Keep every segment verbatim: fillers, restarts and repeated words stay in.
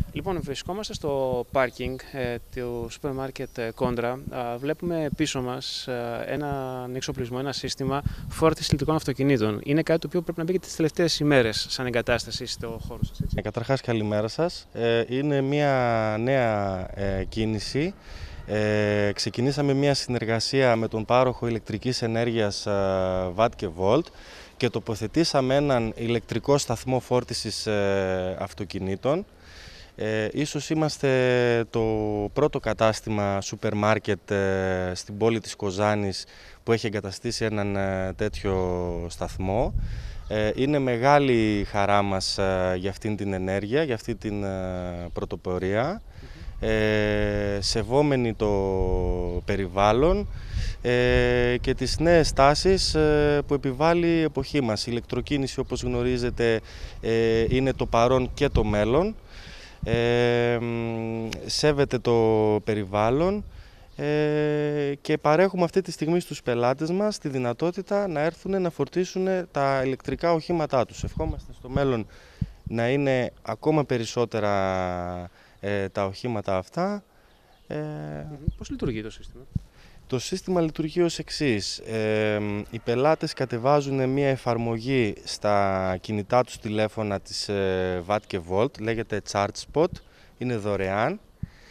Λοιπόν, βρισκόμαστε στο πάρκινγκ ε, του σούπερ μάρκετ Κόντρα. Βλέπουμε πίσω μας ε, έναν εξοπλισμό, ένα σύστημα φόρτισης ηλεκτρικών αυτοκινήτων. Είναι κάτι το οποίο πρέπει να μπει και τις τελευταίες ημέρες σαν εγκατάσταση στο χώρο σας, έτσι? Ε, καταρχάς, καλημέρα σας. Ε, είναι μια νέα ε, κίνηση. Ε, ξεκινήσαμε μια συνεργασία με τον πάροχο ηλεκτρικής ενέργειας ε, Watt και Volt και τοποθετήσαμε έναν ηλεκτρικό σταθμό φόρτισης ε, αυτοκινήτων. Ε, ίσως είμαστε το πρώτο κατάστημα σούπερ μάρκετ ε, στην πόλη της Κοζάνης που έχει εγκαταστήσει έναν ε, τέτοιο σταθμό. Ε, είναι μεγάλη χαρά μας ε, για αυτήν την ενέργεια, για αυτή την ε, πρωτοπορία, ε, σεβόμενοι το περιβάλλον ε, και τις νέες τάσεις ε, που επιβάλλει η εποχή μας. Η ηλεκτροκίνηση, όπως γνωρίζετε, ε, είναι το παρόν και το μέλλον. Ε, σέβεται το περιβάλλον ε, και παρέχουμε αυτή τη στιγμή στους πελάτες μας τη δυνατότητα να έρθουν να φορτίσουν τα ηλεκτρικά οχήματά τους. Ευχόμαστε στο μέλλον να είναι ακόμα περισσότερα ε, τα οχήματα αυτά. Ε, Πώς λειτουργεί το σύστημα? Το σύστημα λειτουργεί ως εξής. Ε, οι πελάτες κατεβάζουν μια εφαρμογή στα κινητά τους τηλέφωνα της ε, Watt και Volt, λέγεται ChargeSpot, είναι δωρεάν,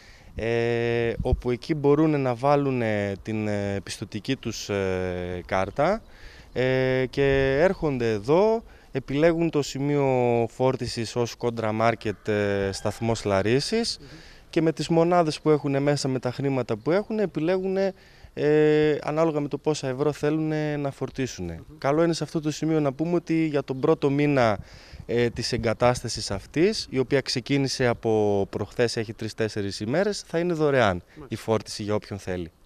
ε, όπου εκεί μπορούν να βάλουν την ε, πιστωτική τους ε, κάρτα ε, και έρχονται εδώ, επιλέγουν το σημείο φόρτισης ως Κόντρα Μάρκετ ε, σταθμός Λαρίσης mm-hmm. και με τις μονάδες που έχουν μέσα, με τα χρήματα που έχουν, επιλέγουν Ε, ανάλογα με το πόσα ευρώ θέλουν να φορτίσουν. Mm-hmm. Καλό είναι σε αυτό το σημείο να πούμε ότι για τον πρώτο μήνα ε, της εγκατάστασης αυτής, η οποία ξεκίνησε από προχθές, έχει τρεις τέσσερις ημέρες, θα είναι δωρεάν mm-hmm. η φόρτιση για όποιον θέλει.